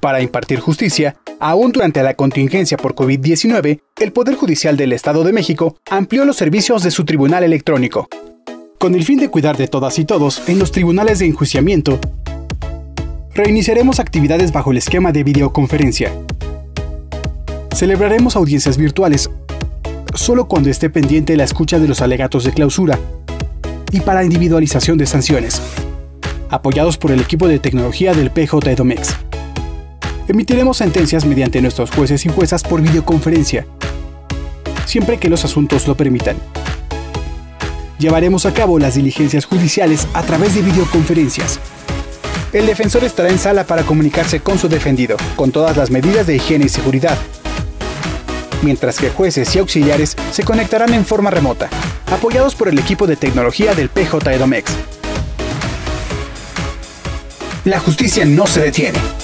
Para impartir justicia, aún durante la contingencia por COVID-19, el Poder Judicial del Estado de México amplió los servicios de su tribunal electrónico. Con el fin de cuidar de todas y todos en los tribunales de enjuiciamiento, reiniciaremos actividades bajo el esquema de videoconferencia. Celebraremos audiencias virtuales solo cuando esté pendiente la escucha de los alegatos de clausura y para individualización de sanciones, apoyados por el equipo de tecnología del PJ Edomex. Emitiremos sentencias mediante nuestros jueces y juezas por videoconferencia, siempre que los asuntos lo permitan. Llevaremos a cabo las diligencias judiciales a través de videoconferencias. El defensor estará en sala para comunicarse con su defendido, con todas las medidas de higiene y seguridad, mientras que jueces y auxiliares se conectarán en forma remota, apoyados por el equipo de tecnología del PJ Edomex. La justicia no se detiene.